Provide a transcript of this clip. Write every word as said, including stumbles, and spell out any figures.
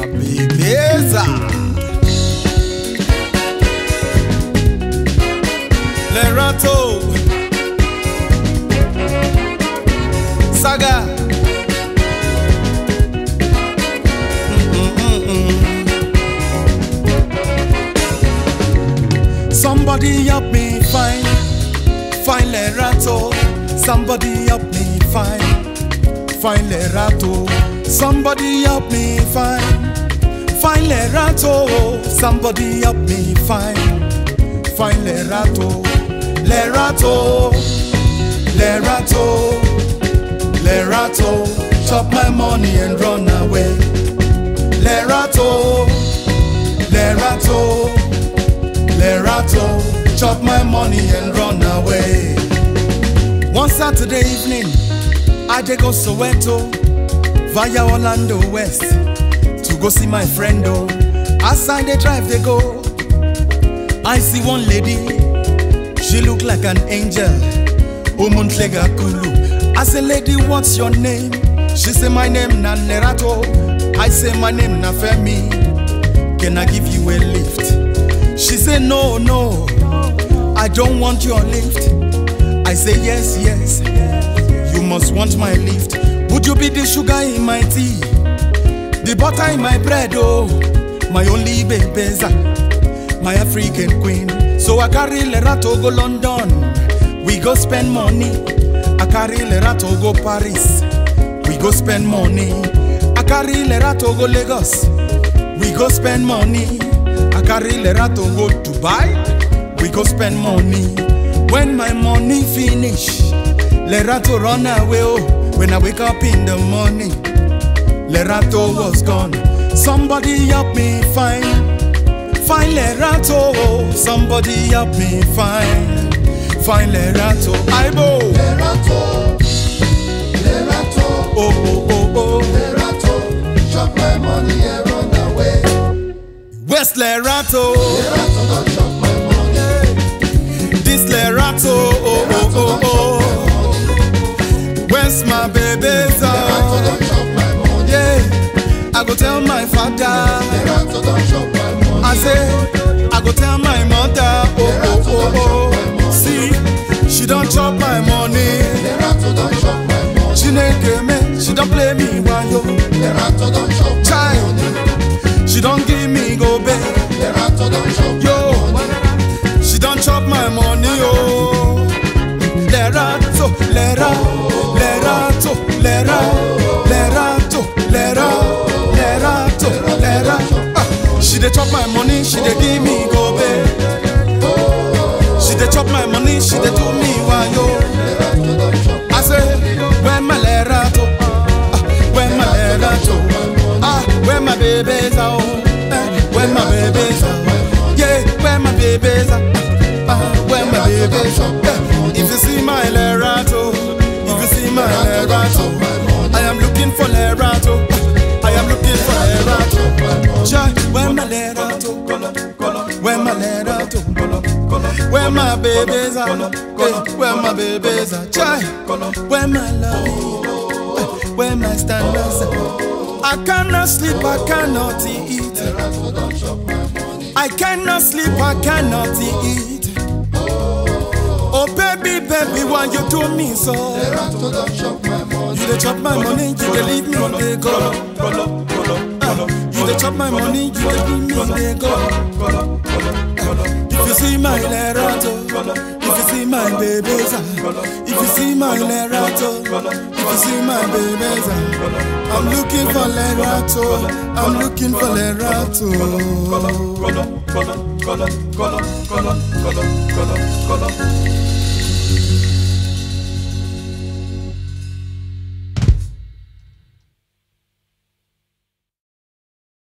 Bebeza Lerato Saga Mm-mm-mm. Somebody help me find Find Lerato. Somebody help me find Find Lerato. Somebody help me find Find Lerato. Somebody help me find Find Lerato. Lerato, Lerato, Lerato, chop my money and run away. Lerato, Lerato, Lerato, chop my money and run away. One Saturday evening, I dey go Soweto via Orlando West to go see my friend. Oh, as I dey drive, they go. I see one lady. She look like an angel. Umuntlega Kulu. I say, lady, what's your name? She say, my name na Lerato. I say, my name na Femi. Can I give you a lift? She say, no, no, I don't want your lift. I say, yes, yes, you must want my lift. Would you be the sugar in my tea, the butter in my bread? Oh, my only bebeza, my African queen. So I carry Lerato go London, we go spend money. I carry Lerato go Paris, we go spend money. I carry Lerato go Lagos, we go spend money. I carry Lerato go Dubai, we go spend money. When my money finish, Lerato run away. Oh, when I wake up in the morning, Lerato was gone. Somebody help me find Find Lerato. Somebody help me find Find Lerato. Aibo Lerato, Lerato, oh oh oh oh Lerato, chop my money and run away. Where's Lerato? Lerato, don't chop my money. This Lerato, oh oh oh oh. Where's my bebeza? Lerato, don't chop my money. Yeah, I go tell my father. Lerato, don't chop my money. I say, I go tell my mother. Oh oh oh oh. See, she don't chop my money. Lerato, don't chop my money. She naked me, she don't play me while yo. Lerato, don't chop my Child, money. she don't give me go back. Lerato, don't chop Yo, my money. she don't chop my money. Oh, Lerato, Lerato, Lerato, Lerato, Lerato, Lerato, Lerato, Lerato. Ah, she dey chop my money, she dey give me go back. She dey chop my money, she dey do me while yo. I say, where my Lerato? Ah, where my Lerato? Ah, where my babies are? Eh, where my babies are? Yeah, where my babies are? Ah, where my babies are? Eh, if you see my Lerato, if you see my Lerato, I am looking for Lerato. I am looking for Lerato. Chai, where my Lerato? Where my Lerato? Where my babies are? Hey, where my babies are? Chai, where my love? Where my standards are? I cannot sleep, I cannot eat. I cannot sleep, I cannot eat. Oh baby, baby, why you do me so? You dey chop my money, you dey leave me on the go. You dey chop my money, you dey leave me on the go. If you see my Lerato, if you see my bebeza, if you see my Lerato, if you see my bebeza, I'm looking for Lerato, I'm looking for Lerato.